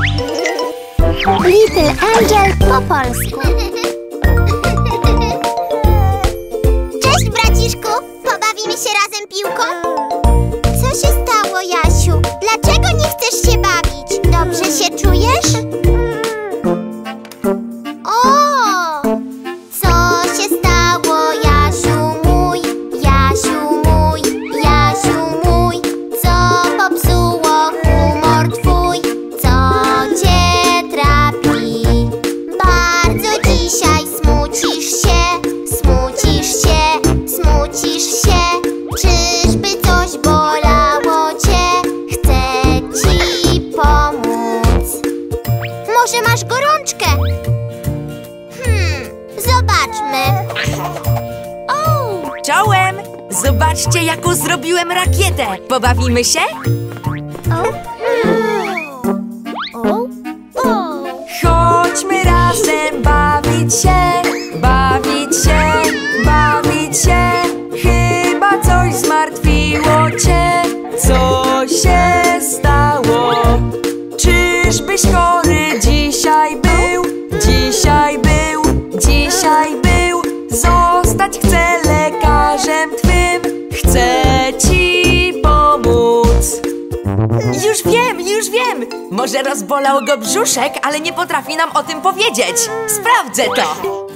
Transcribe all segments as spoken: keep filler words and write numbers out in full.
Little Angel po polsku. Cześć, braciszku! Pobawimy się razem piłką? Co się stało, Jasiu? Dlaczego nie chcesz się bawić? Dobrze się czujesz? O! Co się stało, Jasiu mój? Jasiu mój, Jasiu mój. Co popsuło humor twój? Co cię trapi? Bardzo dzisiaj smucisz się, smucisz się, smucisz się. Czyżby coś bolało cię? Chcę ci pomóc. Może masz gorączkę? Hmm, zobaczmy. Czołem! Zobaczcie, jaką zrobiłem rakietę. Pobawimy się? Chodźmy razem bawić się, bawić się, bawić się. Chyba coś zmartwiło cię. Co się stało? Czyżbyś chory dzisiaj był? Dzisiaj był, dzisiaj był. Zostać chcę lekarzem twym. Chcę ci pomóc. Już wiem, już wiem. Może rozbolał go brzuszek, ale nie potrafi nam o tym powiedzieć. Sprawdzę to.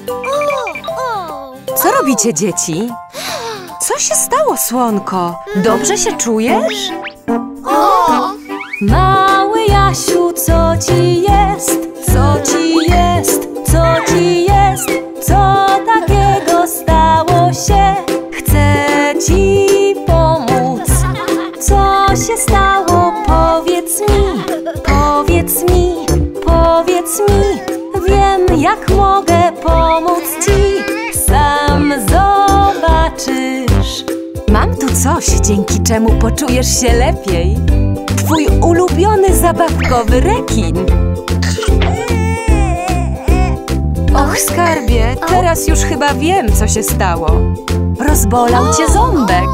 Co robicie, dzieci? Co się stało, słonko? Dobrze się czujesz? O! Mały Jasiu, co ci jest? Co ci jest? Co ci jest? Co takiego stało się? Chcę ci pomóc. Co się stało? Powiedz mi, powiedz mi, powiedz mi. Wiem, jak mogę pomóc ci. Sam zobaczysz. Mam tu coś, dzięki czemu poczujesz się lepiej. Twój ulubiony zabawkowy rekin. Och, skarbie, teraz już chyba wiem, co się stało. Rozbolał cię ząbek.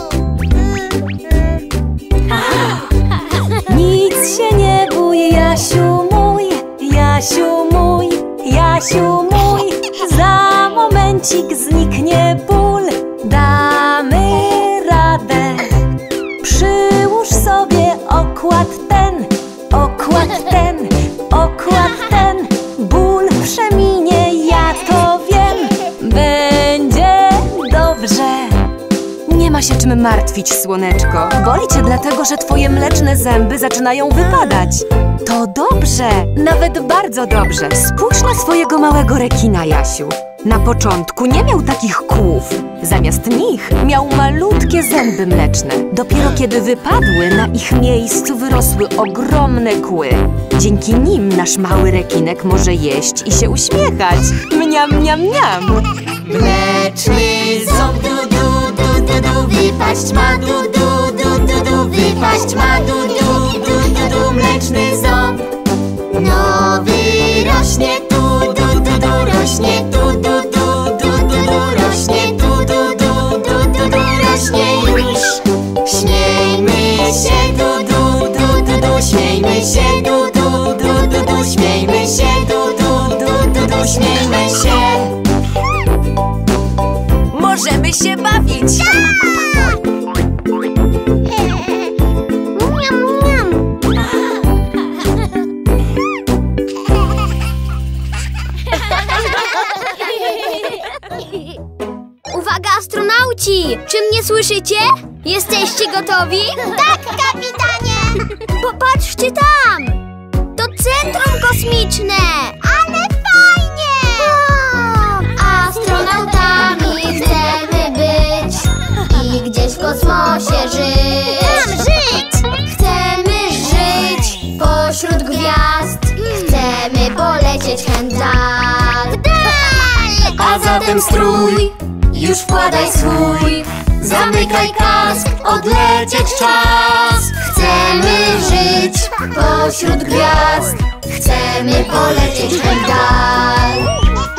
Nic się nie bój, Jasiu mój, Jasiu mój, Jasiu mój. Za momencik zniknie ból. Damy radę. Przyłóż sobie okład ten, okład ten, okład ten. Ból przeminie, ja to wiem. Będzie dobrze. Nie ma się czym martwić, słoneczko. Boli cię dlatego, że twoje mleczne zęby zaczynają wypadać. To dobrze, nawet bardzo dobrze. Spójrz na swojego małego rekina, Jasiu. Na początku nie miał takich kłów. Zamiast nich miał malutkie zęby mleczne. Dopiero kiedy wypadły, na ich miejscu wyrosły ogromne kły. Dzięki nim nasz mały rekinek może jeść i się uśmiechać. Mniam, mniam, mniam. Mleczny ząb, du, du, du, du, du. Wypaść ma, du, du, du, du, du. Wypaść ma, du, du, du, du, du. Mleczny ząb nowy rośnie, tu, du, du, du. Rośnie, tu, du, du, du, du, du. Rośnie, tu, du, du, du, du, du. Rośnie już. Śmiejmy się, du, du, du, du, du. Śmiejmy się, du, du, du, du, du. Śmiejmy się, du, du, du, du, du. Śmiejmy się. Możemy się bawić. Uwaga, astronauci! Czy mnie słyszycie? Jesteście gotowi? Tak, kapitanie! Popatrzcie tam! To centrum kosmiczne! Ale fajnie! Astronautami chcemy być i gdzieś w kosmosie żyć. Tam żyć! Chcemy żyć pośród gwiazd. Chcemy polecieć hen tak. A zatem strój już wkładaj swój. Zamykaj kask, odlecieć czas. Chcemy żyć pośród gwiazd. Chcemy polecieć hen dal.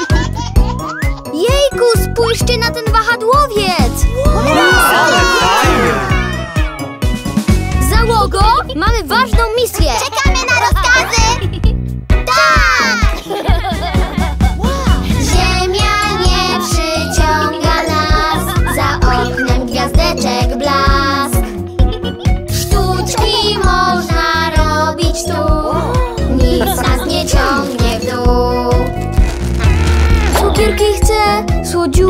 Jejku, spójrzcie na ten wahadłowiec! Ale fajnie! Załogo, mamy ważną misję! Czekamy na rozkazy!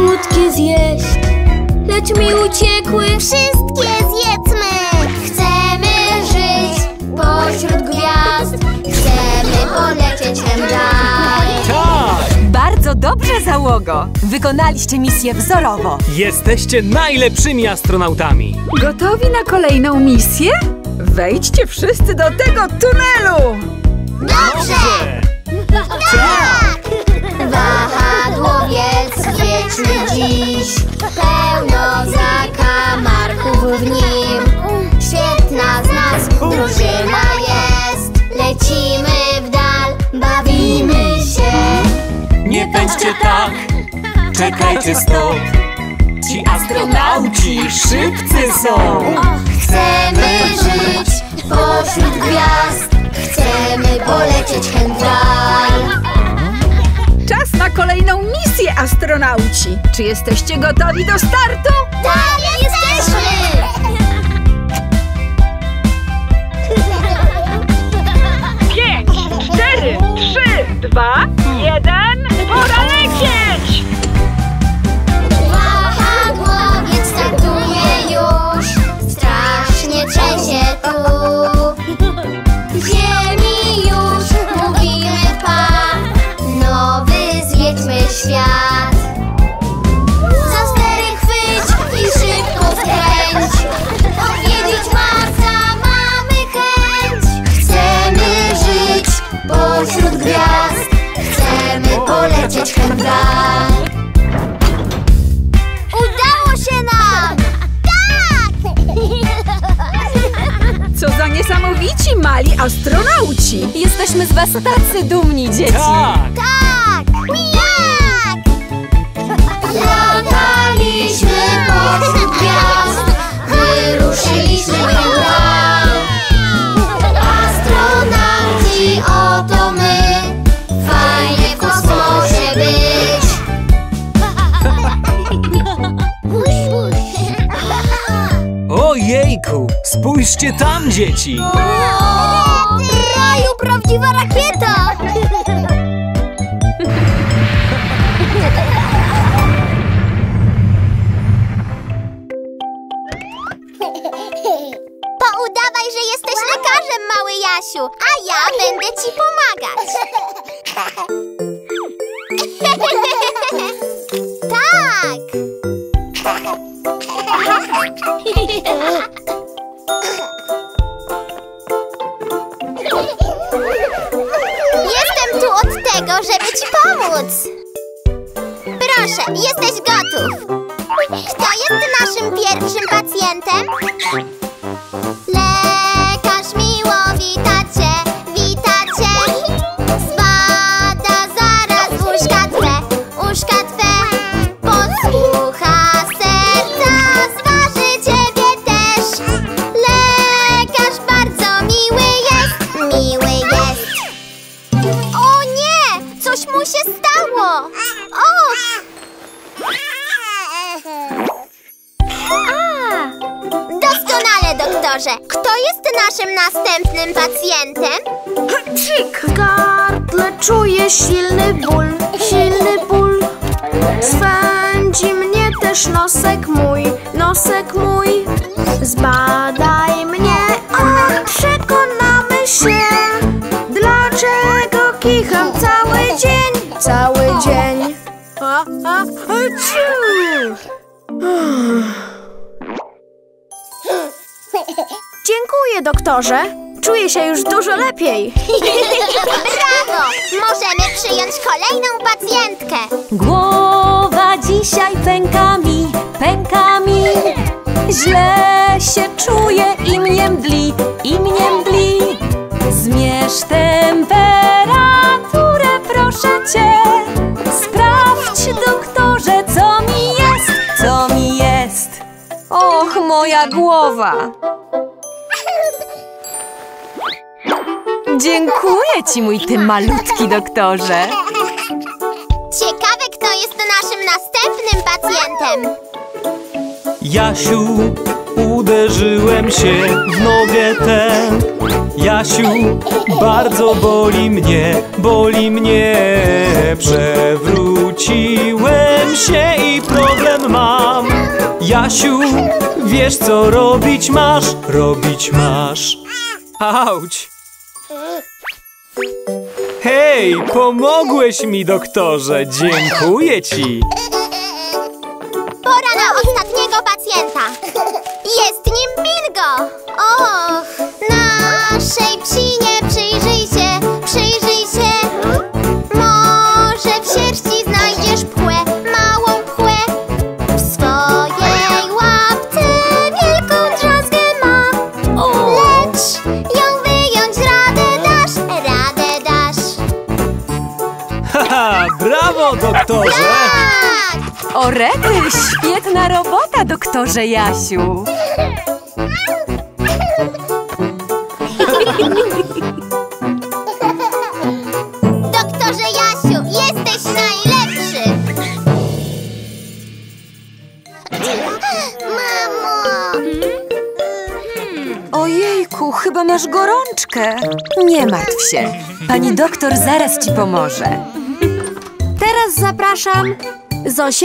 malutkie zjeść, lecz mi uciekły. Wszystkie zjedzmy! Chcemy żyć pośród gwiazd. Chcemy polecieć Hendai. Tak! Bardzo dobrze, załogo! Wykonaliście misję wzorowo. Jesteście najlepszymi astronautami. Gotowi na kolejną misję? Wejdźcie wszyscy do tego tunelu! Dobrze! Tak! Wahadłowiec wieczny dziś, pełno zakamarków w nim. Świetna z nas drużyna jest, lecimy w dal, bawimy się. Nie pędźcie tak, czekajcie stop. Ci astronauci szybcy są. Chcemy żyć pośród gwiazd, chcemy polecieć Hendai. Czas na kolejną misję, astronauci! Czy jesteście gotowi do startu? Tak, jesteśmy! Pięć, cztery, trzy, dwa, jeden, pora lecieć! Wahadłowiec startuje już, strasznie trzęsie tu. Ziemi już mówimy pa, nowy zwiedźmy świat. Za stery chwyć i szybko skręć, odwiedzić Marsa mamy chęć. Chcemy żyć pośród gwiazd, chcemy polecieć Hendai. Udało się nam! Tak! Co za niesamowici mali astronauci! Jesteśmy z was tacy dumni, dzieci. Tak! Tak! Jak? Lataliśmy pośród gwiazd, wyruszyliśmy w Hendai. Astronauci, oto my, fajnie w kosmosie być. Ojejku, spójrzcie tam, dzieci! Raju, prawdziwa rakieta! Poudawaj, że jesteś lekarzem, mały Jasiu, a ja będę ci pomagać. Tak! Jestem tu od tego, żeby ci pomóc. Proszę, jesteś gotów. Kto jest naszym pierwszym pacjentem? Lekarz miło wita cię, wita cię. Zbada zaraz uszka twe, uszka twe. Podsłucha serca, zważy ciebie też. Lekarz bardzo miły jest, miły jest. O nie! Coś mu się stało! Och! A! Doskonale, doktorze! Kto jest naszym następnym pacjentem? Cik! W gardle czuję silny ból, silny ból. Swędzi mnie też nosek mój, nosek mój. Zbadaj mnie, a przekonamy się, dlaczego kicham cały dzień, cały dzień. A, a, a, ciu. Dziękuję, doktorze. Czuję się już dużo lepiej. Brawo! Możemy przyjąć kolejną pacjentkę. Głowa dzisiaj pęka mi, pęka mi. Źle się czuję i mnie mdli, i mnie mdli. Zmierz temperaturę, proszę cię. Sprawdź, doktorze, co mi jest, co mi jest. Och, moja głowa! Dziękuję ci, mój ty malutki doktorze. Ciekawe, kto jest naszym następnym pacjentem. Jasiu, uderzyłem się w nogę tę. Jasiu, bardzo boli mnie, boli mnie. Przewróciłem się i problem mam. Jasiu, wiesz co robić masz, robić masz. Auć! Hej, pomogłeś mi, doktorze, dziękuję ci. Pora na ostatniego pacjenta. Jest nim Bingo. Och, naszej psinie przyjrzyj się, przyjrzyj się. Może w sierści znajdziesz pchłę, małą pchłę. W swojej łapce wielką drzazgę ma. Lecz ją wyjąć radę dasz, radę dasz. Haha, brawo, doktorze! Tak! O rety, świetna robota, doktorze Jasiu. Doktorze Jasiu, jesteś najlepszy! Mamo! Ojejku, chyba masz gorączkę. Nie martw się, pani doktor zaraz ci pomoże. Teraz zapraszam Zosię.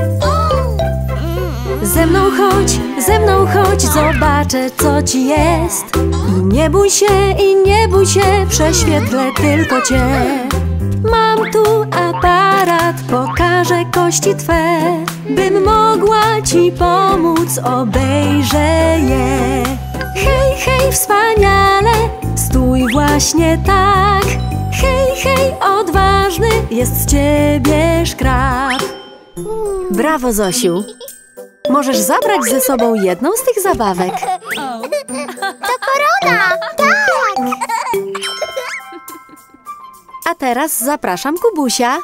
Ze mną chodź, ze mną chodź, zobaczę co ci jest. I nie bój się, i nie bój się, prześwietlę tylko cię. Mam tu aparat, pokażę kości twe. Bym mogła ci pomóc, obejrzę je. Hej, hej, wspaniale, stój właśnie tak. Hej, hej, odważny, jest z ciebie szkrab. Brawo, Zosiu. Możesz zabrać ze sobą jedną z tych zabawek. To korona! Tak! A teraz zapraszam Kubusia.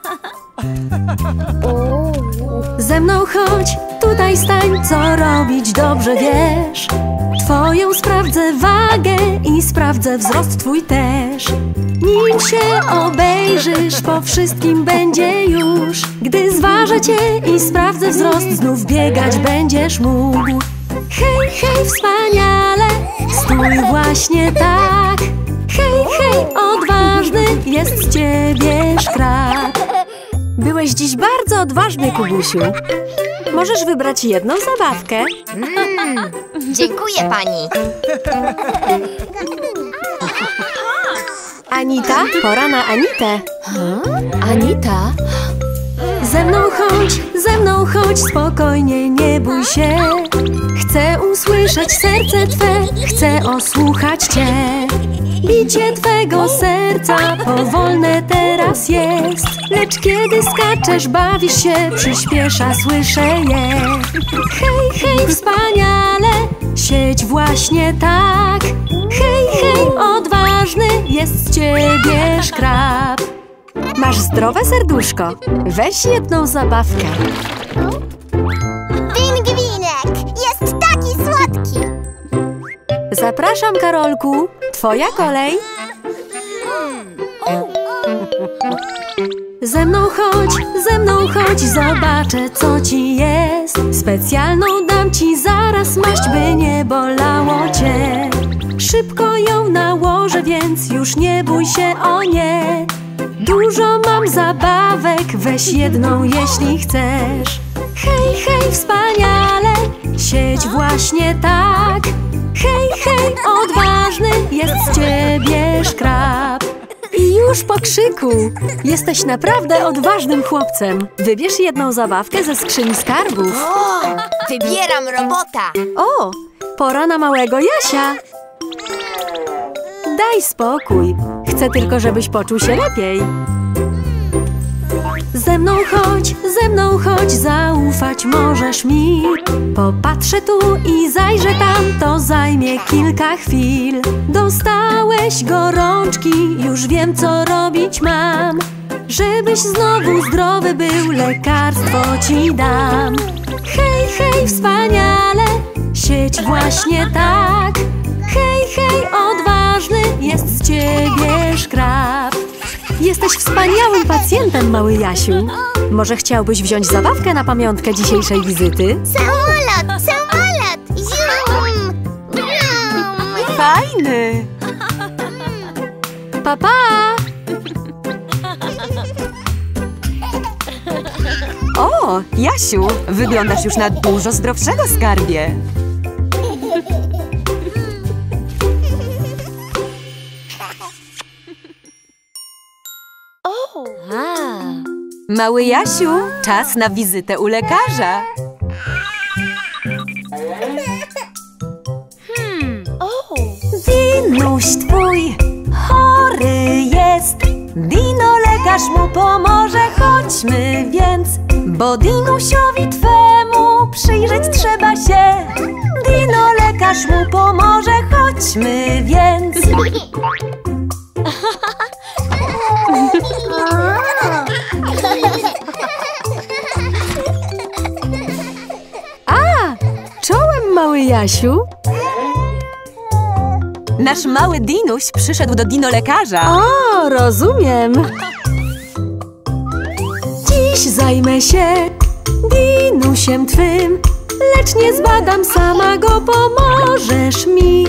Ze mną chodź, tutaj stań, co robić dobrze wiesz. Twoją sprawdzę wagę i sprawdzę wzrost twój też. Nim się obejrzysz, po wszystkim będzie już. Gdy zważę cię i sprawdzę wzrost, znów biegać będziesz mógł. Hej, hej, wspaniale, stój właśnie tak. Hej, hej, odważny, jest z ciebie szkrab. Byłeś dziś bardzo odważny, Kubusiu. Możesz wybrać jedną zabawkę. Mm, dziękuję pani. Anita, pora na Anitę. Anita? Ze mną chodź, ze mną chodź, spokojnie, nie bój się. Chcę usłyszeć serce twe, chcę osłuchać cię. Bicie twego serca powolne teraz jest. Lecz kiedy skaczesz, bawisz się, przyspiesza, słyszę je. Hej, hej, wspaniale, siedź właśnie tak. Hej, hej, odważny, jest z ciebie szkrab. Masz zdrowe serduszko, weź jedną zabawkę. Pingwinek, jest taki słodki. Zapraszam, Karolku, twoja kolej. Ze mną chodź, ze mną chodź, zobaczę co ci jest. Specjalną dam ci zaraz maść, by nie bolało cię. Szybko ją nałożę, więc już nie bój się o nie. Dużo mam zabawek, weź jedną jeśli chcesz. Hej, hej, wspaniale, siedź właśnie tak. Hej, hej, odważny, jest z ciebie szkrab. I już po krzyku, jesteś naprawdę odważnym chłopcem. Wybierz jedną zabawkę ze skrzyni skarbów. O, wybieram robota. O, pora na małego Jasia. Daj spokój, chcę tylko, żebyś poczuł się lepiej. Ze mną chodź, ze mną chodź, zaufać możesz mi. Popatrzę tu i zajrzę tam, to zajmie kilka chwil. Dostałeś gorączki, już wiem co robić mam. Żebyś znowu zdrowy był, lekarstwo ci dam. Hej, hej, wspaniale, siedź właśnie tak. Hej, hej, odważny, jest z ciebie szkrab. Jesteś wspaniałym pacjentem, mały Jasiu. Może chciałbyś wziąć zabawkę na pamiątkę dzisiejszej wizyty? Samolot, samolot, ziu! fajny! Pa, pa! O, Jasiu, wyglądasz już na dużo zdrowszego, skarbie. Mały Jasiu, czas na wizytę u lekarza. Dinuś twój chory jest, Dino lekarz mu pomoże, chodźmy więc, bo Dinusiowi twemu przyjrzeć trzeba się. Dino lekarz mu pomoże, chodźmy więc. A, czołem, mały Jasiu. Nasz mały Dinuś przyszedł do Dino lekarza. O, rozumiem. Dziś zajmę się Dinusiem twym, lecz nie zbadam sama go, pomożesz mi.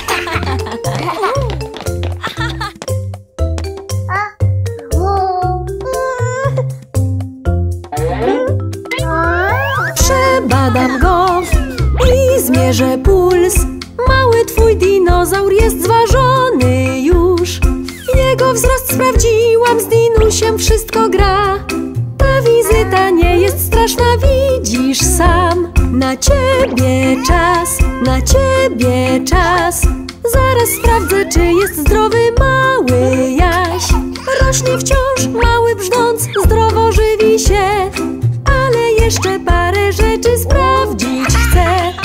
Przebadam go i zmierzę puls. Mały twój dinozaur jest zważony już. Jego wzrost sprawdziłam, z Dinusiem wszystko gra. Ta wizyta nie jest straszna, widzisz sam. Na ciebie czas, na ciebie czas. Zaraz sprawdzę, czy jest zdrowy mały Jaś. Rośnie wciąż, mały brzdąc, zdrowo żywi się. Ale jeszcze parę rzeczy sprawdzić chcę.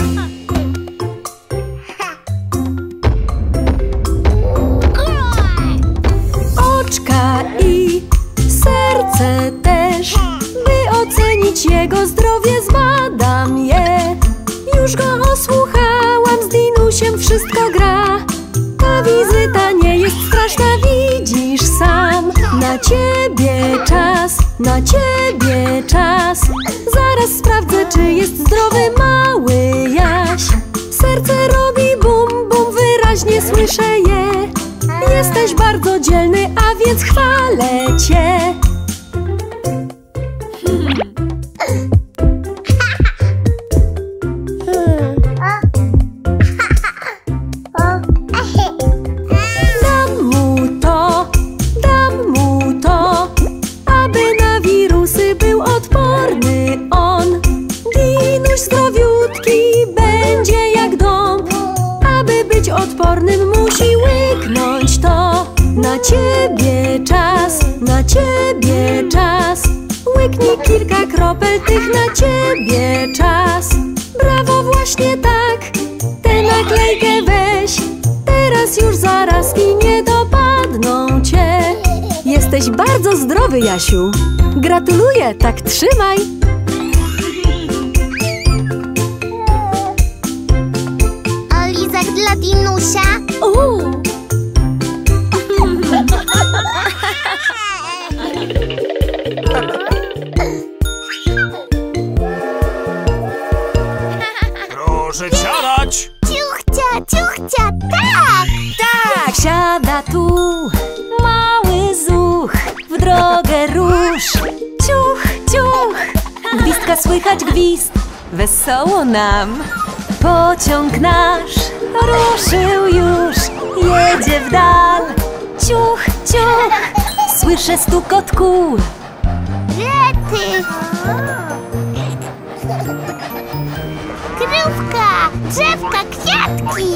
Oczka i serce też, by ocenić jego zdrowie, zbadam je. Już go osłuchałam, z Dinusiem wszystko gra. Ta wizyta nie jest straszna, widzisz sam. Na ciebie czas, na ciebie czas. Zaraz sprawdzę, czy jest zdrowy mały Jaś. Serce robi bum, bum, wyraźnie słyszę je. Jesteś bardzo dzielny, a więc chwalę cię. Dam mu to, dam mu to, aby na wirusy był odporny on. Dinuś zdrowiutki będzie jak dąb. Aby być odpornym, musi łyknąć to. Na ciebie czas, na ciebie czas. Łyknij kilka kropel tych, na ciebie czas. Brawo, właśnie tak, tę naklejkę weź. Teraz już zarazki nie dopadną cię. Jesteś bardzo zdrowy, Jasiu. Gratuluję, tak trzymaj. A lizak dla Dinusia? Uuu. Proszę siadać! Ciuchcia, ciuchcia, tak! Tak, siada tu mały zuch, w drogę rusz. Ciuch, ciuch, gwizdka słychać gwizd, wesoło nam. Pociąg nasz ruszył już, jedzie w dal. Ciuch, ciuch, słyszę stukot kół. Rety! Krówka, drzewka, kwiatki!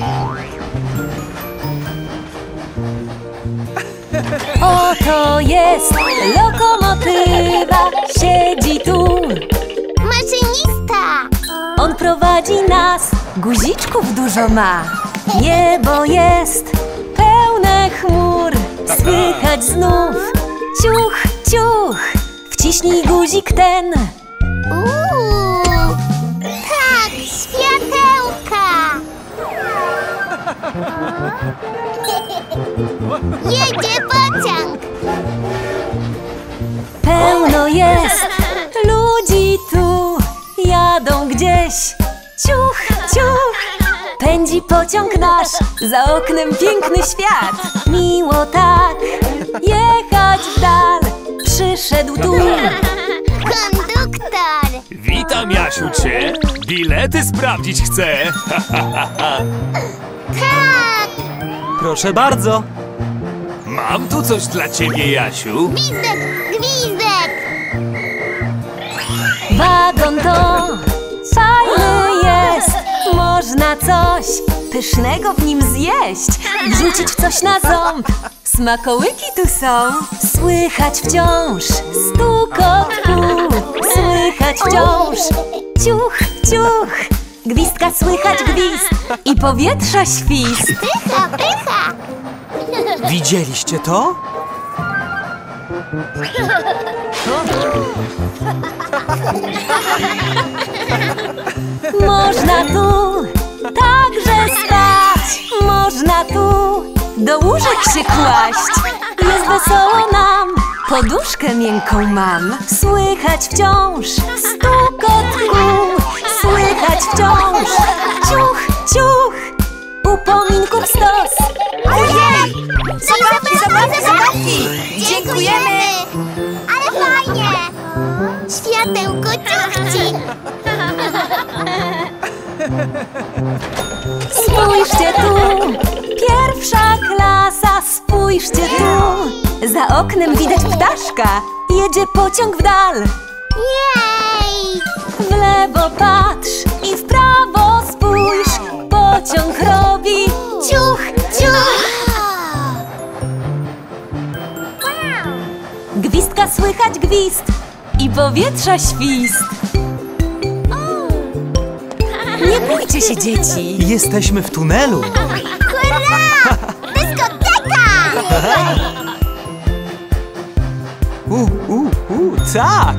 Oto jest lokomotywa, siedzi tu. Maszynista! On prowadzi nas, guziczków dużo ma. Niebo jest pełne chmur, słychać znów ciuch, ciuch. Wciśnij guzik ten. Uuu, tak, światełka! Jedzie pociąg! Pełno jest ludzi tu, jadą gdzieś. Ciuch, ciuch, pędzi Pędzi pociąg nasz, za oknem piękny świat. Miło tak jechać w dal, przyszedł tu Konduktor! Witam, Jasiu, cię. Bilety sprawdzić chcę. Tak! Proszę bardzo. Mam tu coś dla ciebie, Jasiu. Gwizdek! Gwizdek! wagon to fajny jest. Można coś pysznego w nim zjeść, wrzucić coś na ząb. Smakołyki tu są. Słychać wciąż stukot kół, słychać wciąż ciuch, ciuch. Gwizdka słychać gwizd i powietrza świst. Pycha, pycha! Widzieliście to? Można tu także spać, można tu do łóżek się kłaść. Jest wesoło nam, poduszkę miękką mam. Słychać wciąż stukot kół, słychać wciąż ciuch, ciuch. Upominków stos. Ojej! Zabawki, zabawki, zabawki! Dziękujemy! Ale fajnie! Światełko ciuchci! Spójrzcie tu, pierwsza klasa, spójrzcie tu. Za oknem widać ptaszka, jedzie pociąg w dal. Jej! W lewo patrz i w prawo spójrz, pociąg robi ciuch, ciuch. Gwizdka słychać gwizd i powietrza świst. Nie bójcie się, dzieci. Jesteśmy w tunelu. Hurra! Dyskoteka! U, u, u, tak.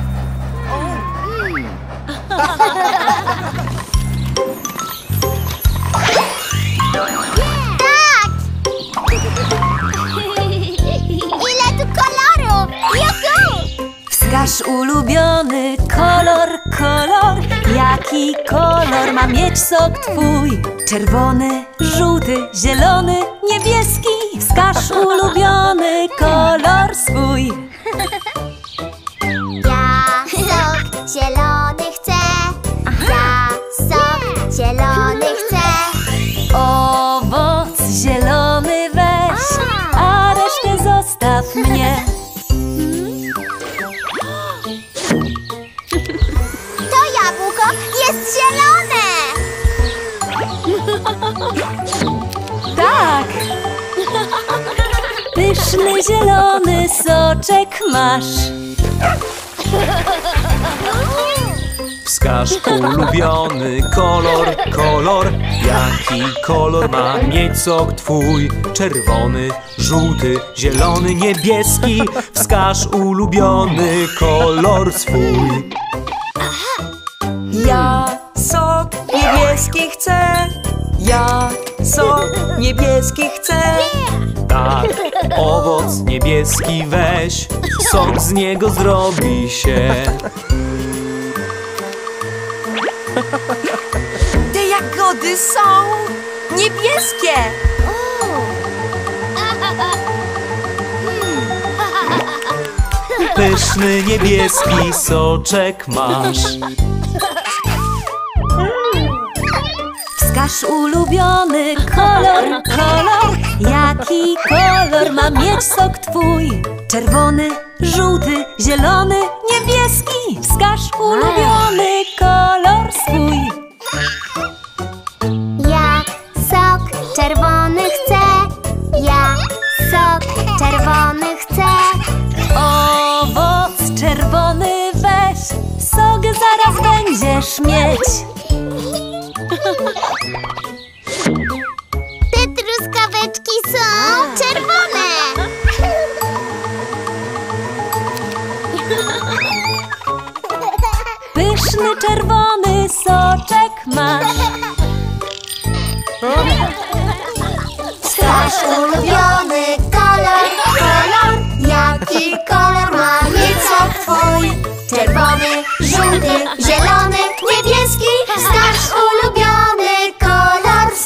Tak! Ile tu kolorów! Juhu! Wskaż ulubiony kolor, kolor. Jaki kolor ma mieć sok twój? Czerwony, żółty, zielony, niebieski. Wskaż ulubiony kolor swój. Ja sok zielony chcę! Ja sok zielony chcę! Owoc zielony weź, a resztę zostaw mnie. To jabłko jest zielone! Tak! Pyszny zielony soczek masz. Wskaż ulubiony kolor, kolor. Jaki kolor ma mieć sok twój? Czerwony, żółty, zielony, niebieski. Wskaż ulubiony kolor swój. Ja sok niebieski chcę. Ja sok niebieski chcę. Tak, owoc niebieski weź, sok z niego zrobi się. Te jagody są niebieskie. Pyszny niebieski soczek masz. Wskaż ulubiony kolor, kolor. Jaki kolor ma mieć sok twój? Czerwony, żółty, zielony, niebieski. Wskaż ulubiony kolor swój. Ja sok czerwony chcę! Ja sok czerwony chcę! Owoc czerwony weź, sok zaraz będziesz mieć. Te truskaweczki są czerwone! Pyszny czerwony soczek masz. Wskaż ulubiony kolor, kolor! Jaki kolor ma mieć sok twój? Czerwony, żółty, zielony, niebieski. Wskaż ulubiony kolor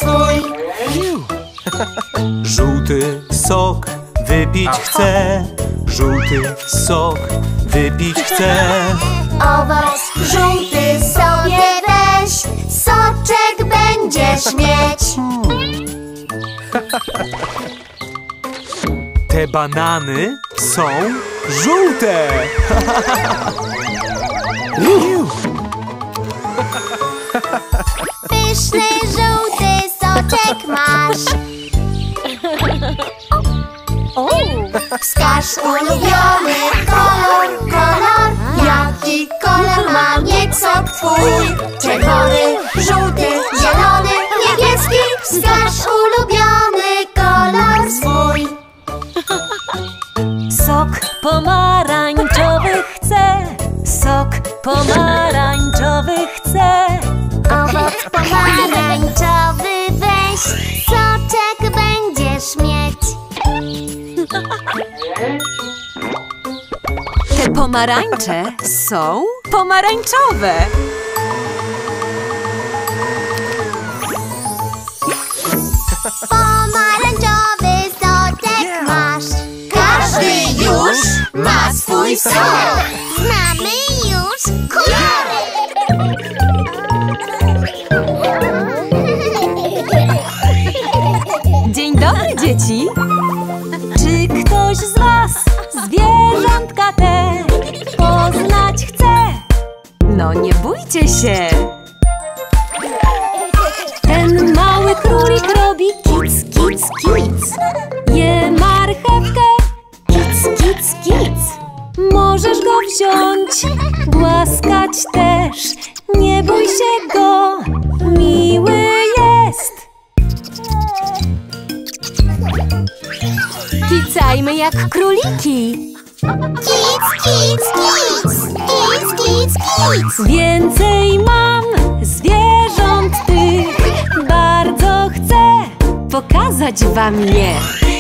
Wypić chcę żółty sok, wypić chcę. Owoc żółty sobie weź, soczek będziesz mieć. Te banany są żółte. Pyszny żółty soczek masz. Wskaż ulubiony kolor, kolor. Jaki kolor ma mieć sok twój? Czerwony, żółty, zielony, niebieski. Wskaż ulubiony kolor swój. Sok pomarańczowy chcę, sok pomarańczowy chcę. Owoc pomarańczowy weź, soczek będziesz mieć. Te pomarańcze są pomarańczowe. Pomarańczowy soczek masz. Każdy już ma swój sok. Znamy już kolory. Dzień dobry, dzieci! Czy ktoś z was zwierzątka te poznać chce? No nie bójcie się. Ten mały królik robi kic, kic, kic. Je marchewkę, kic, kic, kic. Możesz go wziąć, głaskać też. Nie bój się go, miły jest. Kicajmy jak króliki. Kic, kic, kic. Kic, kic, kic. Więcej mam zwierząt tych. Bardzo chcę pokazać wam je.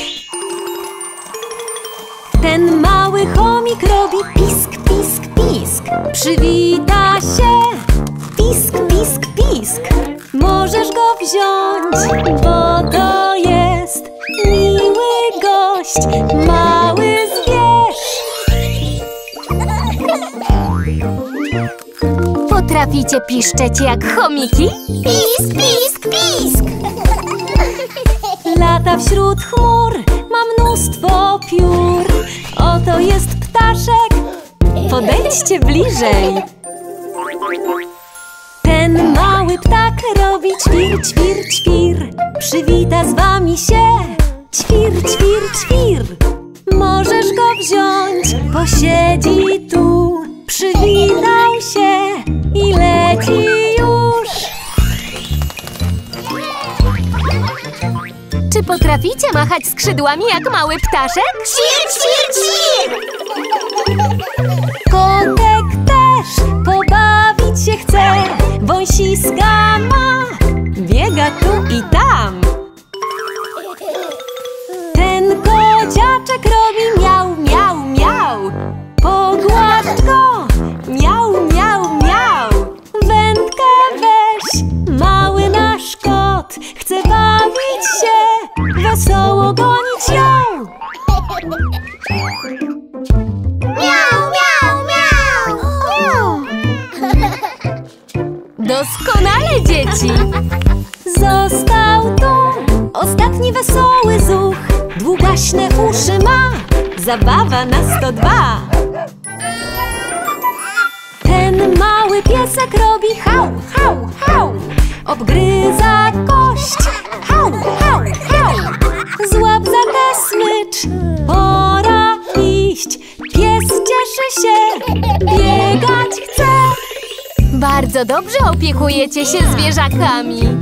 Ten mały chomik robi pisk, pisk, pisk. Przywita się. Pisk, pisk, pisk. Możesz go wziąć, bo to jest miły gość, mały zwierz. Potraficie piszczeć jak chomiki? Pisk, pisk, pisk. Lata wśród chmur, ma mnóstwo piór. Oto jest ptaszek, podejdźcie bliżej. Ten mały ptak robi ćwir, ćwir, ćwir. Przywita z wami się, ćwir, ćwir, ćwir. Możesz go wziąć, posiedzi tu. Przywitał się i leci już. Czy potraficie machać skrzydłami jak mały ptaszek? Ćwir, ćwir, ćwir. Kotek też pobawić się chce. Wąsiska ma, biega tu i tam. Ten kociaczek robi miau, miau, miau. Pogładź go, miau, miau, miau. Wędkę weź, mały nasz kot. Chce bawić się, wesoło gonić ją. Miau, miau, miau. Doskonale, dzieci! Został tu ostatni wesoły zuch. Długaśne uszy ma, zabawa na sto dwa. Ten mały piesek robi hał, hał, hał. Obgryza kość, hał, hał, hał. Złap za tę smycz, pora iść. Pies cieszy się, biegać chce. Bardzo dobrze opiekujecie się zwierzakami.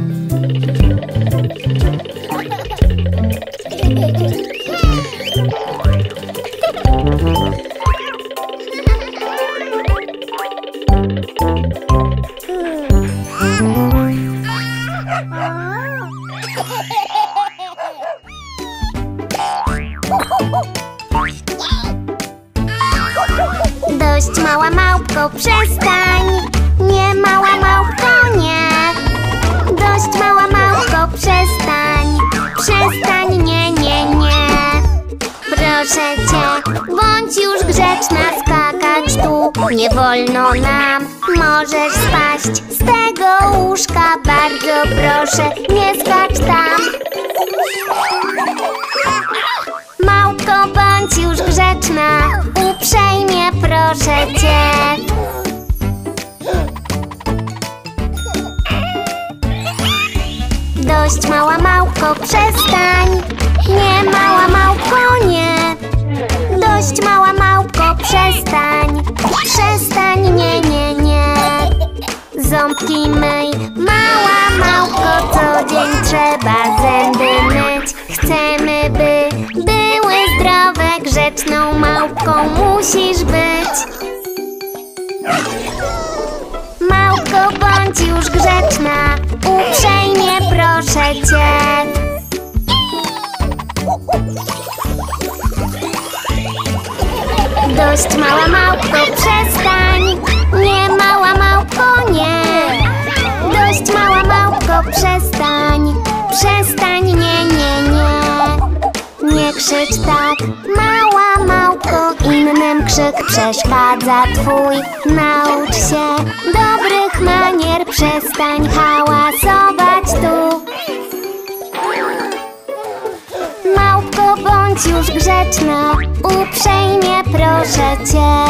Dość, mała małpko, przestań. Nie, mała małpko, nie. Dość, mała małpko, przestań. Przestań, nie, nie, nie. proszę cię. Bądź już grzeczna, skakać tu nie wolno nam. Możesz spaść z tego łóżka, bardzo proszę, nie skacz tam. Małpko, bądź już grzeczna, uprzejmie proszę cię. Dość, mała małpko, przestań. Nie, mała małpko, nie. Dość, mała małpko, przestań. Przestań, nie, nie, nie. Ząbki myj, mała małpko, co dzień trzeba zęby myć. Chcemy, by były zdrowe, grzeczną małpką musisz być. Małpko, bądź już grzeczna, uprzejmie proszę cię. Dość, mała małpko, przestań. Nie, mała małpko, nie. Dość, mała małpko, przestań. Przestań, nie, nie, nie. Nie krzycz tak, mała małpko, innym krzyk przeszkadza twój. Naucz się dobrych manier, przestań hałasować tu. Małpko, bądź już grzeczna, uprzejmie proszę cię.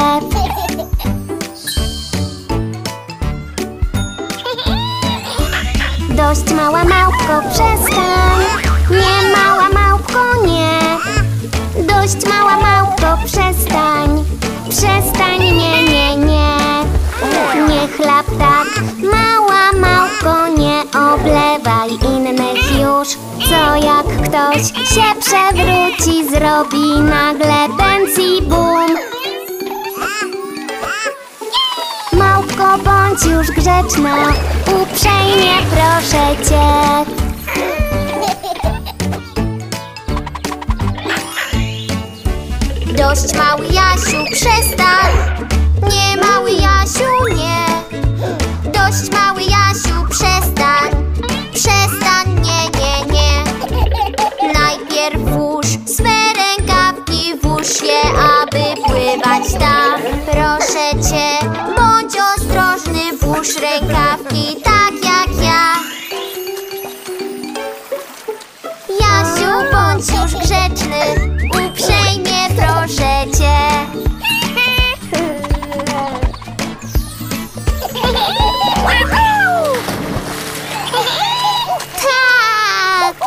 Dość, mała małpko, przestań. Nie, mała małpko, nie. Dość, mała małpko, przestań. Przestań, nie, nie, nie. Nie chlap tak, mała małpko, nie oblewaj innych już. Co jak ktoś się przewróci, zrobi nagle pęc i bum. Małpko, bądź już grzeczna, uprzejmie proszę cię. Dość, mały Jasiu, przestań. Nie, mały Jasiu, nie. Dość, mały Jasiu, przestań. Przestań, nie, nie, nie. Najpierw włóż swe rękawki, włóż je, aby pływać tam. Proszę cię, bądź ostrożny, włóż rękawki tak jak ja. Jasiu, bądź już grzeczny, uprzejmie proszę cię. Tak!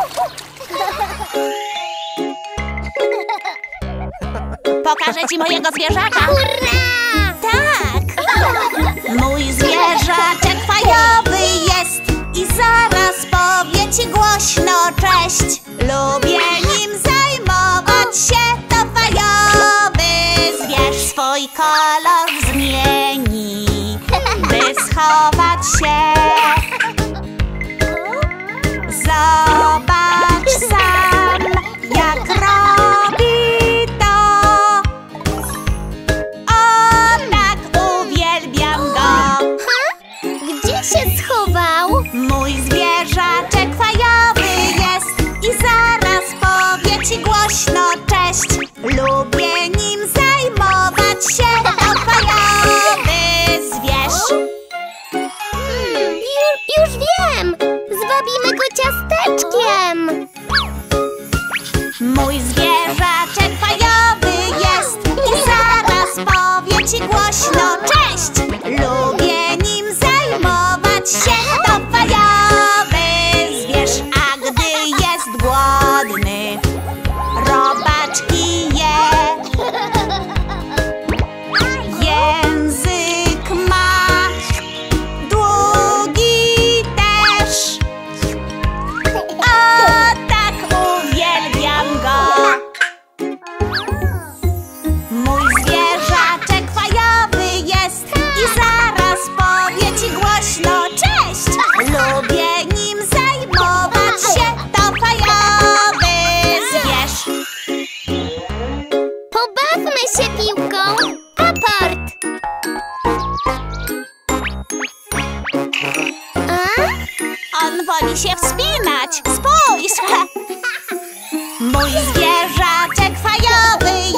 Pokażę ci mojego zwierzaka. Hurra! Tak! Mój zwierzaczek fajowy jest i zaraz powie ci głośno cześć. Lubię nim zajmować się, to fajowy zwierz swój kolor zmieni, by schować się. Zobacz sam, jak robi to. O, tak uwielbiam go. Gdzie się schował? Mój zwierzaczek fajowy jest i zaraz powie ci głośno cześć. Lubię nim zajmować się, to fajowy zwierz. Hmm, ju, już wiem! Zwabimy go ciasteczkiem! Mój zwierzaczek fajowy jest i zaraz powie ci głośno cześć. Lubię nim zajmować się, to fajowy zwierz. A gdy jest głodny, robaczki je. Język ma długi też. O, tak uwielbiam go. Mój zwierzaczek fajowy jest i zaraz powie ci głośno cześć. Lubię nim zajmować się, to fajowy zwierz. Pobawmy się piłką. Aport! A? On woli się wspinać. Spójrz! Mój zwierzaczek fajowy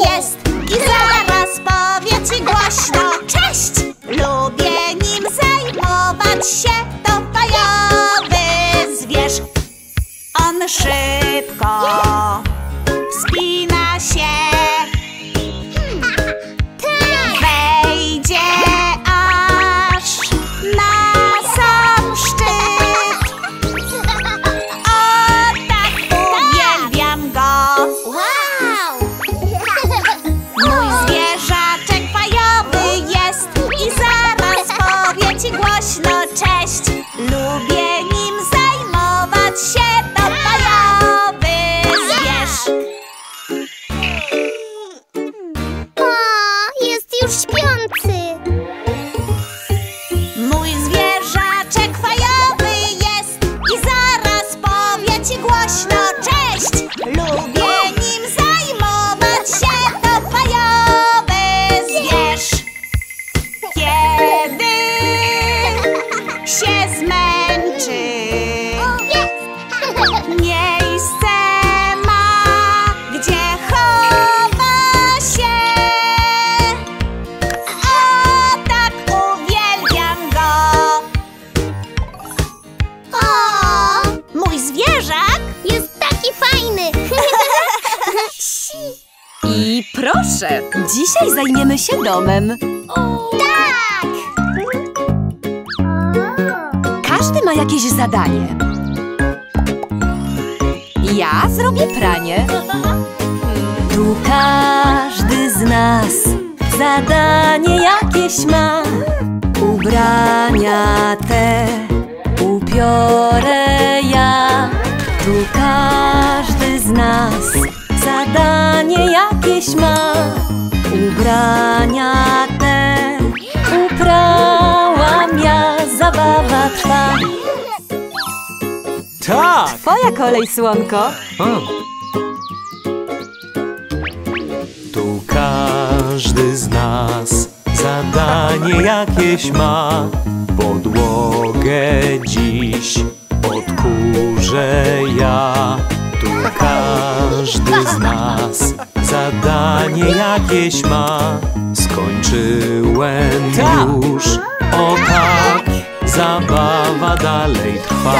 śpiący. Mój zwierzaczek fajowy jest i zaraz powie ci głośno cześć. Lubię nim zajmować się, to fajowy zwierz. Kiedy się zmęczy, miejsce ma, gdzie chowa się. O, tak uwielbiam go. O, Mój zwierzak jest taki fajny. I proszę, dzisiaj zajmiemy się domem. Tak! Każdy ma jakieś zadanie. Ja zrobię pranie. Tu każdy z nas zadanie jakieś ma. Ubrania te upiorę ja. Tu każdy z nas zadanie jakieś ma. Ubrania te uprałam ja. Zabawa trwa. Tak! Twoja kolej, słonko. O. Tu każdy z nas zadanie jakieś ma. Podłogę dziś odkurzę ja. Tu każdy z nas zadanie jakieś ma. Skończyłem Tak. już, o tak, zabawa dalej trwa.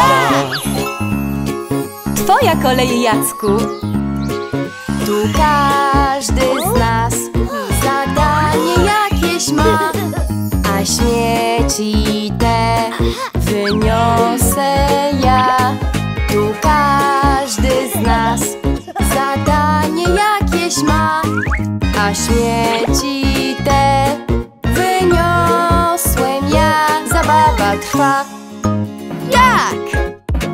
Twoja kolej, Jacku. Tu każdy z nas zadanie jakieś ma. A śmieci te wyniosę ja. Tu każdy z nas zadanie jakieś ma. A śmieci te wyniosłem ja. Zabawa trwa. Tak!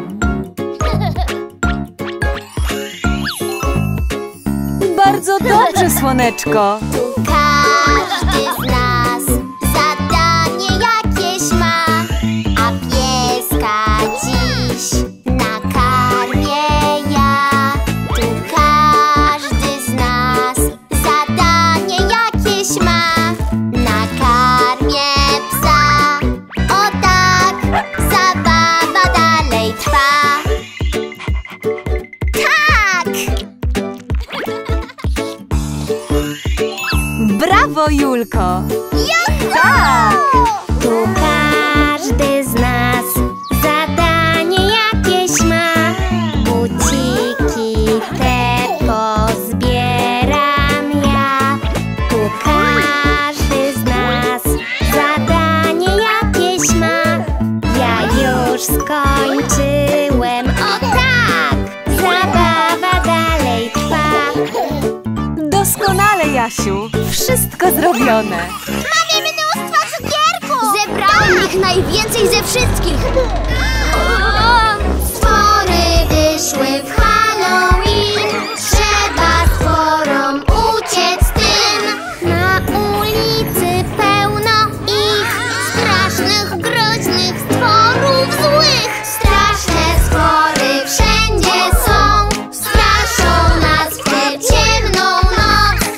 Bardzo dobrze, słoneczko. Tu każdy z nas zadanie jakieś ma, a pieska dziś nakarmię ja. Tu każdy z nas zadanie jakieś ma, nakarmię psa. O tak, zabawa dalej trwa. Tak! Brawo, Julko! Tak! Tu każdy z nas zadanie jakieś ma. Buciki te pozbieram ja. Tu każdy z nas zadanie jakieś ma. Ja już skończyłem. O tak! Zabawa dalej trwa. Doskonale, Jasiu. Wszystko zrobione. Mamy mnóstwo cukierków! Zebrałem ich najwięcej ze wszystkich! Stwory wyszły w Halloween. Trzeba stworom uciec tym. Na ulicy pełno ich, strasznych, groźnych stworów złych. Straszne stwory wszędzie są, straszą nas w tę ciemną noc.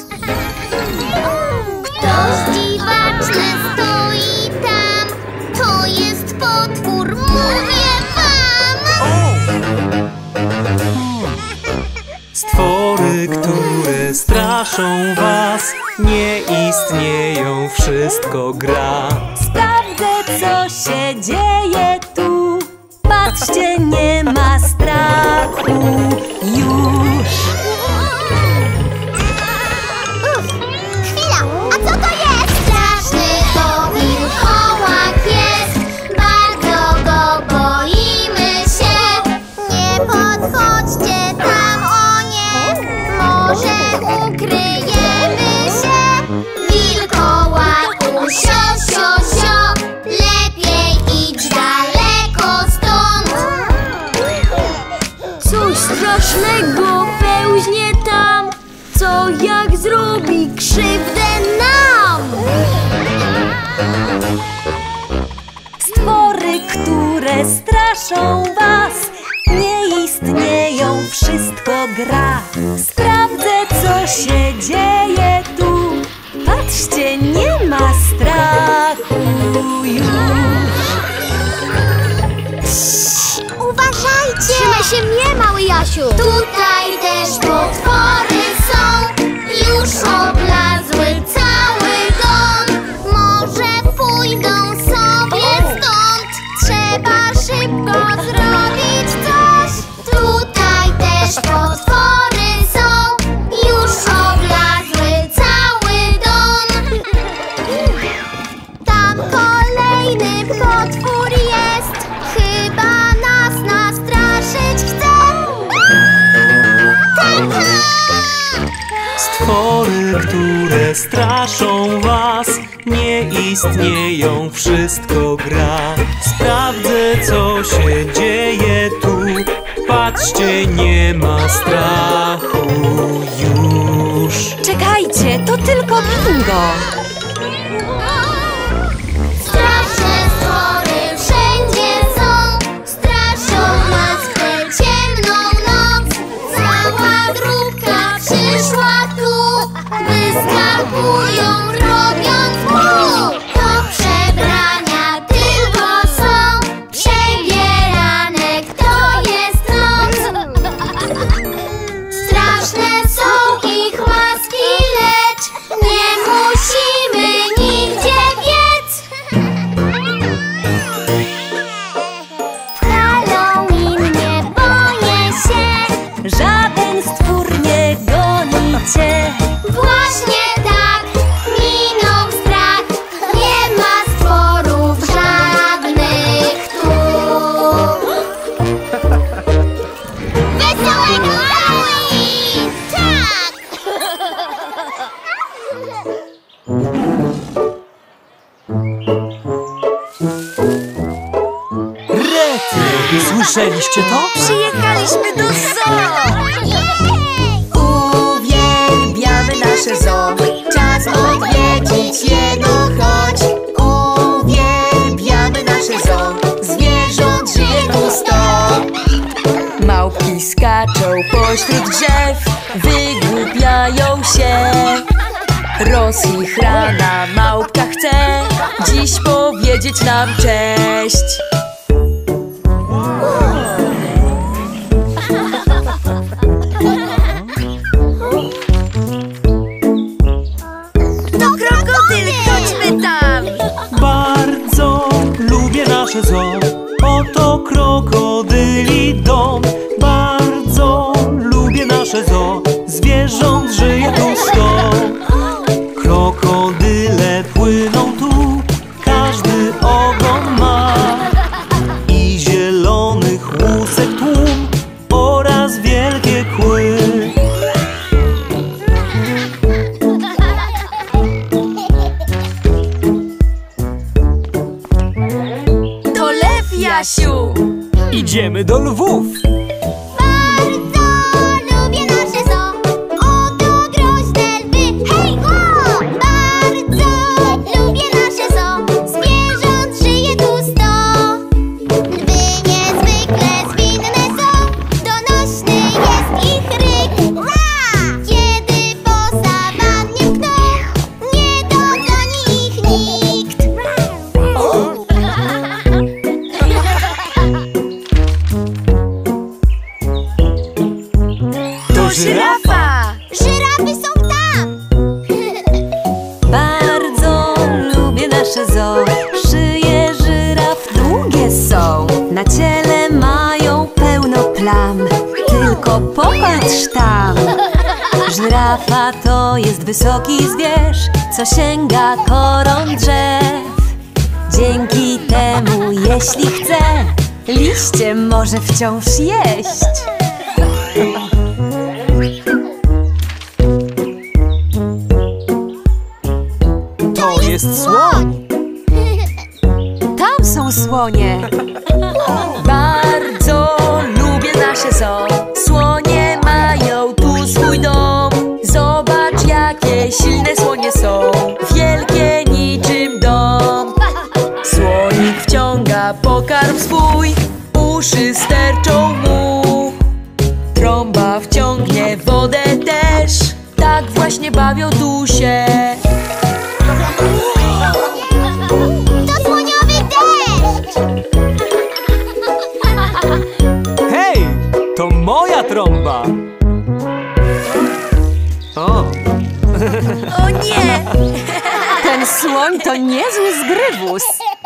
Ktoś dziwaczny stoi tam, to jest potwór, mówię wam. Stwory, które straszą was, nie istnieją, wszystko gra. Sprawdzę, co się dzieje tu. Patrzcie, nie ma strachu już. Uf, chwila, a co to jest? Straszny to wilkołak jest, bardzo go boimy się. Nie podchodźcie tam, o nie, może ukryjemy się. Wilkołaku, sio, sio, sio, lepiej idź daleko stąd. Coś strasznego pełźnie tam, co jak zrobi krzywdę nam. straszą was, nie istnieją, wszystko gra. Sprawdzę, co się dzieje tu. Patrzcie, nie ma strachu już. Uważajcie! Trzymaj się mnie, mały Jasiu! Tutaj też potwory są, już oblazły cały dom. Może pójdą sobie stąd, trzeba szybko zrobić coś. Tutaj też potwory są, już oblazły cały dom. Tam kolejny potwór jest, chyba nas nastraszyć chce. Stwory, które straszą was, nie istnieją, wszystko gra. Sprawdzę, co się dzieje tu. Patrzcie, nie ma strachu już. Czekajcie, to tylko bingo. Straszne stwory wszędzie są, straszą nas w tę ciemną noc. Cała grupka przyszła tu, wyskakują robiąc mu. To przebrania tylko są, przebieranek to jest noc. Straszne są ich maski, lecz nie musimy nigdzie biec. W Halloween nie boję się, Żaden stwór nie goni cię. właśnie tak minął strach. Nie ma stworów żadnych tu. Wesołego Halloween! Tak! Rety, słyszeliście to? Przyjechaliśmy do zoo! Uwielbiamy nasze zoo, czas odwiedzić je, no chodź. Uwielbiamy nasze zoo, zwierząt żyje tu sto. Małpki skaczą pośród drzew, wygłupiają się. Rozwichrana małpka chce dziś powiedzieć nam cześć. To krokodyl, chodźmy tam! Bardzo lubię nasze zoo. Oto krokodyli dom. Bardzo lubię nasze zoo. Zwierząt żyje tu sto. Krokodyle płyną tu, każdy ogon ma. I zielonych łusek tłum oraz wielkie kły. To lew, Jasiu! Idziemy do lwów. Bardzo lubię nasze zoo, oto groźne lwy, hej ho! Bardzo lubię nasze zoo, zwierząt żyje tu sto. Lwy niezwykle zwinne są, donośny jest ich ryk. Kiedy po sawannie mkną, nie dogoni ich nikt. To żyrafa. Żyrafy są tam! Bardzo lubię nasze zoo. Szyje żyraf długie są, na ciele mają pełno plam. Tylko popatrz tam. Żyrafa to jest wysoki zwierz, co sięga koron drzew. Dzięki temu, jeśli chce, liście może wciąż jeść. To jest słoń. Tam są słonie. Bardzo lubię nasze zoo. Słonie mają tu swój dom. Zobacz, jakie silne słonie są. Wielkie niczym dom. Słonik wciąga pokarm swój. właśnie bawią tusie. To słoniowy deszcz! Hej, to moja trąba! O, O nie! Ten słoń to niezły zgrywus.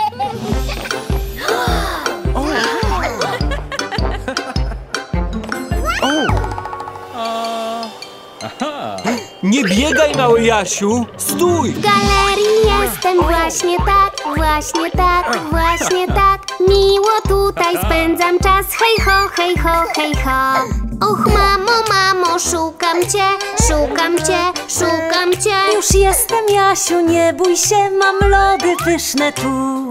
nie biegaj, mały Jasiu! Stój! W galerii jestem właśnie tak, właśnie tak, właśnie tak. Miło tutaj spędzam czas, hej ho, hej ho, hej ho. Och mamo, mamo, szukam cię, szukam cię, szukam cię. Już jestem, Jasiu, nie bój się, mam lody pyszne tu.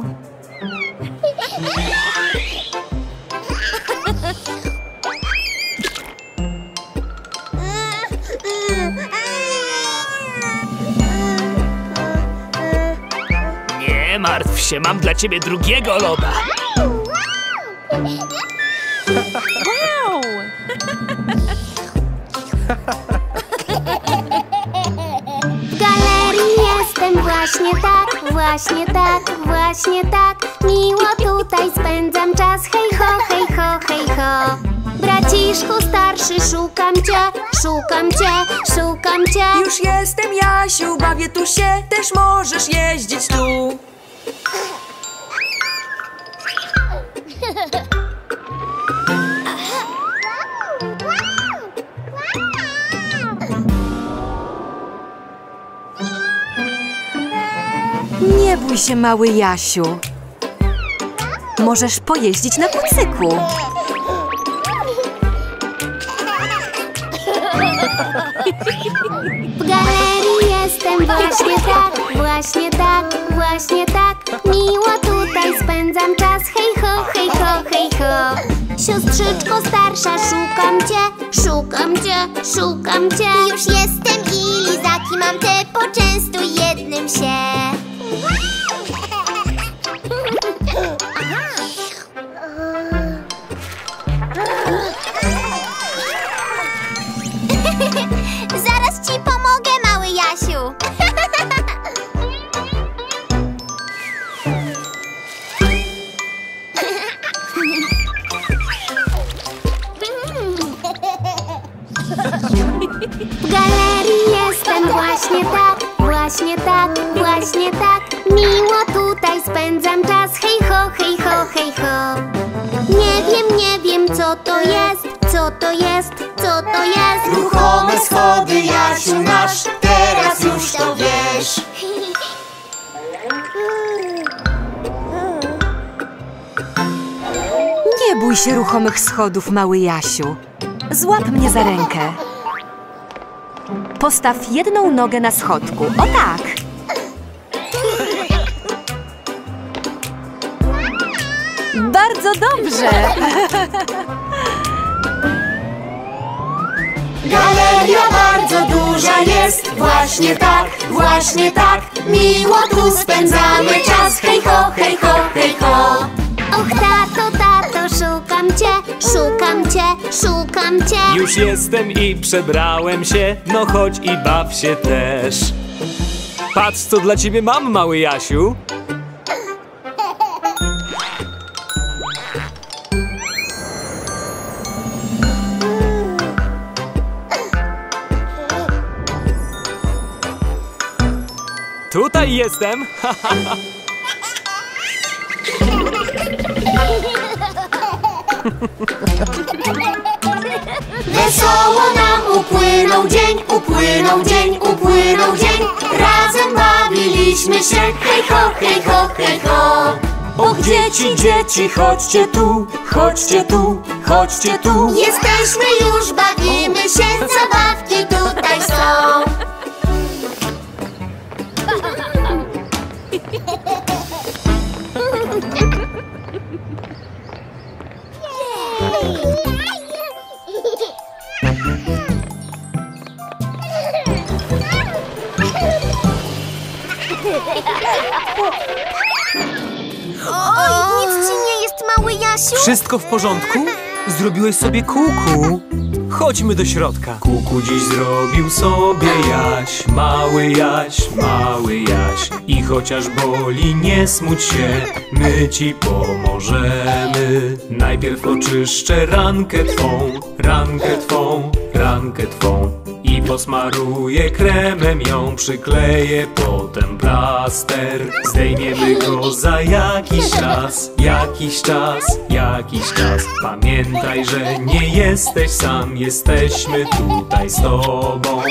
Nie martw się, mam dla ciebie drugiego loda. W galerii jestem właśnie tak, właśnie tak, właśnie tak. Miło tutaj spędzam czas, hej ho, hej ho, hej ho. Braciszku starszy, szukam cię, szukam cię, szukam cię. Już jestem, Jasiu, bawię tu się, też możesz jeździć tu. Nie bój się, mały Jasiu. Możesz pojeździć na kucyku. W galerii jestem właśnie tak, właśnie tak, właśnie tak. Miło tutaj spędzam czas, hej ho, hej ho, hej ho. Siostrzyczko starsza, szukam cię, szukam cię, szukam cię. Już jestem i lizaki mam te, poczęstuj jednym się. Zaraz ci pomogę, mały Jasiu. W galerii jestem właśnie tak, właśnie tak, właśnie tak. Miło tutaj spędzam czas, hej ho, hej ho, hej ho. Nie wiem, nie wiem co to jest, co to jest, co to jest. Ruchome schody, Jasiu nasz, teraz już to wiesz. Nie bój się ruchomych schodów, mały Jasiu. Złap mnie za rękę. Postaw jedną nogę na schodku. O tak! Bardzo dobrze! Galeria bardzo duża jest, właśnie tak, właśnie tak. Miło tu spędzamy czas, hej ho, hej ho, hej ho. Och tato, tato, szukam cię, szukam cię, szukam cię. Już jestem i przebrałem się, no chodź i baw się też. Patrz, co dla ciebie mam, mały Jasiu. Tutaj jestem! Wesoło nam upłynął dzień, upłynął dzień, upłynął dzień. Razem bawiliśmy się, hej ho, hej ho, hej ho. Och, dzieci, dzieci, chodźcie tu, chodźcie tu, chodźcie tu. Jesteśmy już, bawimy się, zabawki tutaj są. Oj, nic ci nie jest, mały Jasiu? Wszystko w porządku? Zrobiłeś sobie kółku. Chodźmy do środka. Kuku dziś zrobił sobie Jaś, mały Jaś, mały Jaś. I chociaż boli, nie smuć się, my ci pomożemy. Najpierw oczyszczę rankę twą, rankę twą, rankę twą. I posmaruję kremem ją, przykleję potem plaster. Zdejmiemy go za jakiś czas, jakiś czas, jakiś czas. Pamiętaj, że nie jesteś sam, jesteśmy tutaj z tobą.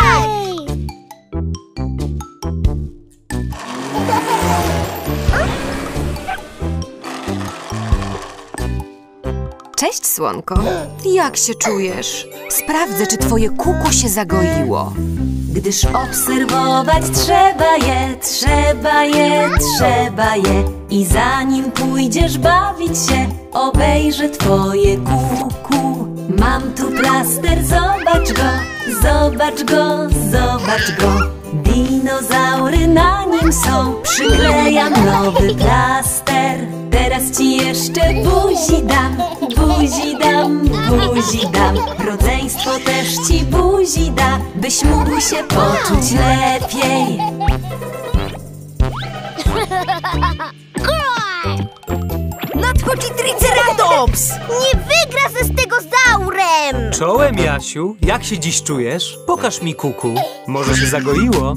Cześć, słonko. Jak się czujesz? Sprawdzę, czy twoje kuku się zagoiło. Gdyż obserwować trzeba je, trzeba je, trzeba je. I zanim pójdziesz bawić się, obejrzę twoje kuku. Mam tu plaster, zobacz go, zobacz go, zobacz go. Dinozaury na nim są, przyklejam nowy plaster. Teraz ci jeszcze buzi dam, buzi dam, buzi dam. Rodzeństwo też ci buzi da, byś mógł się poczuć lepiej. Nadchodzi Triceratops! Nie wygra ze stegozaurem! Czołem, Jasiu, jak się dziś czujesz? Pokaż mi kuku. Może się zagoiło?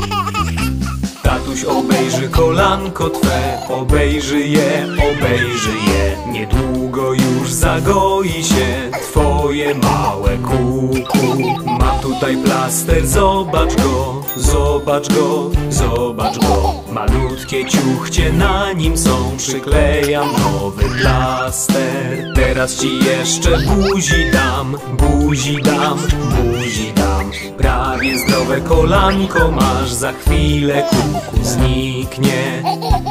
Tatuś obejrzy kolanko twe, obejrzy je, obejrzy je. Niedługo już zagoi się twoje małe kuku. Mam tutaj plaster, zobacz go, zobacz go, zobacz go. Malutkie ciuchcie na nim są, przyklejam nowy plaster. Teraz ci jeszcze buzi dam, buzi dam, buzi dam. Prawie zdrowe kolanko masz, za chwilę kuku zniknie.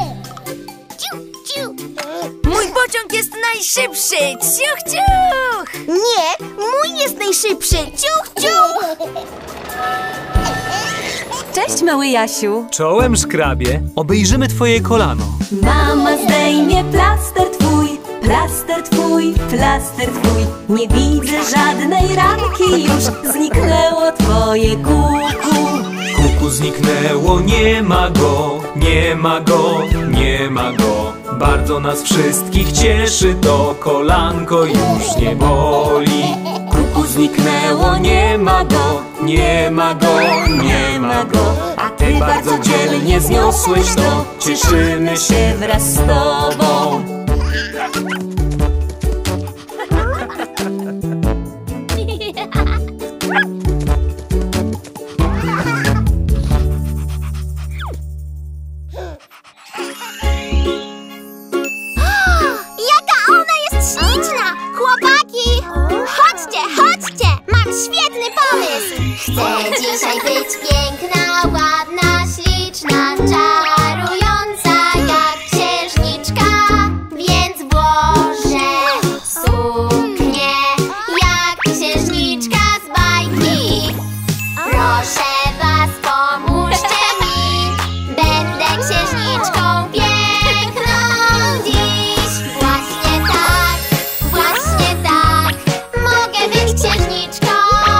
Mój pociąg jest najszybszy! Ciuch, ciuch! Nie, mój jest najszybszy! Ciuch, ciuch! Cześć, mały Jasiu. Czołem, szkrabie, obejrzymy twoje kolano. Mama zdejmie plaster twój, plaster twój, plaster twój. Nie widzę żadnej ranki, już zniknęło twoje kuku. Kuku zniknęło, nie ma go, nie ma go, nie ma go. Bardzo nas wszystkich cieszy to, kolanko już nie boli. Kuku zniknęło, nie ma go, nie ma go, nie ma go. A ty bardzo dzielnie zniosłeś to, cieszymy się wraz z tobą. Jaka ona jest śliczna! Chłopaki! Chodźcie, chodźcie! Mam świetny pomysł! Chcę dzisiaj być piękna, ładna, śliczna, czarująca jak księżniczka. Więc włożę suknię jak księżniczka z bajki. Proszę was, pomóżcie mi, będę księżniczką piękną dziś. Właśnie tak, właśnie tak, mogę być księżniczką.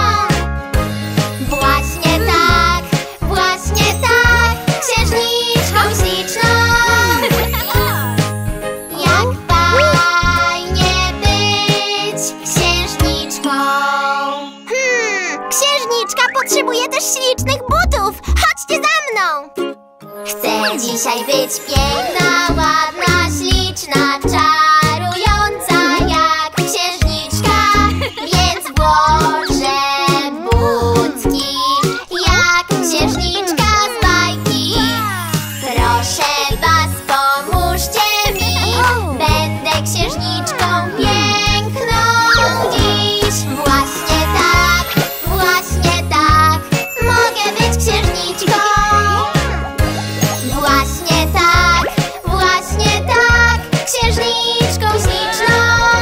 Właśnie tak, właśnie tak, księżniczką śliczną. Jak fajnie być księżniczką. Hmm, księżniczka potrzebuje też ślicznych butów! Chodźcie za mną! Chcę dzisiaj być piękna, ładna, śliczna, czarująca jak księżniczka. Więc włożę butki jak księżniczka z bajki. Proszę was, pomóżcie mi, będę księżniczką piękną dziś. Właśnie tak, właśnie tak, mogę być księżniczką. Właśnie tak, właśnie tak, księżniczką śliczną.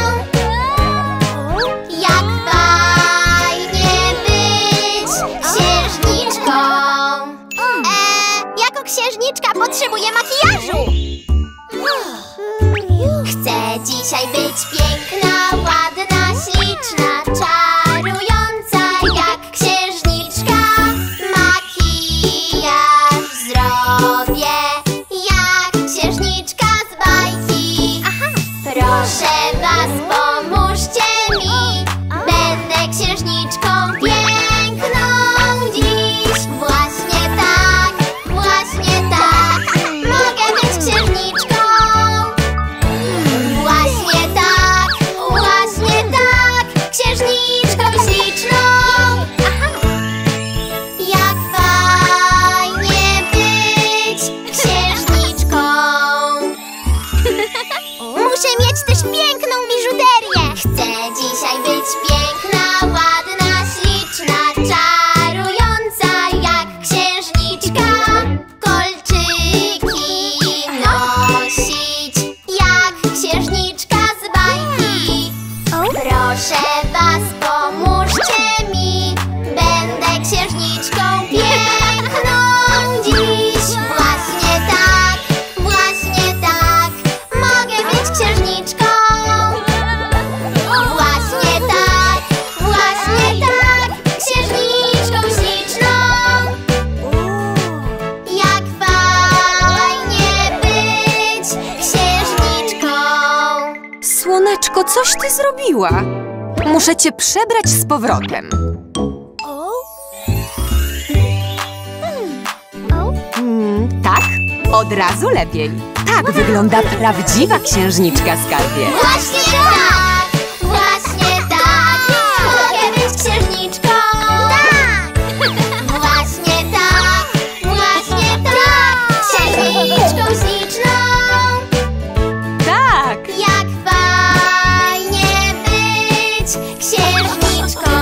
Jak fajnie być księżniczką. Eee, jako księżniczka potrzebuję makijażu! Chcę dzisiaj być piękna, ładna, śliczna, czarująca Coś ty zrobiła. Muszę cię przebrać z powrotem. Hmm, tak, od razu lepiej. Tak wygląda prawdziwa księżniczka, skarbie. Właśnie tak! Właśnie tak! Mogę być księżniczką! Tak! Właśnie tak! Właśnie tak! Księżniczką śliczną! Tak! Jak fajnie być księżniczką!